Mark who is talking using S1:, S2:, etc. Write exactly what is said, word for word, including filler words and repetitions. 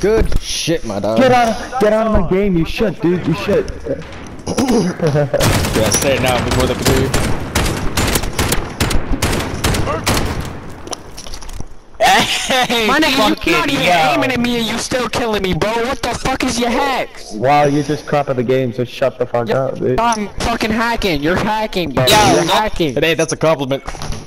S1: Good shit, my dog.
S2: Get out of, get out of my game, you should, dude, you should.
S1: Yeah, say it now before they can do you.
S3: Hey, my nigga, you not even yo. aiming at me and you still killing me, bro. What the fuck is your hacks?
S2: Wow, you're just crapping the game, so shut the fuck
S3: Yo,
S2: up, dude.
S3: I'm fucking hacking. You're hacking, bro.
S1: Yo,
S3: You're hacking.
S1: Hey, that's a compliment.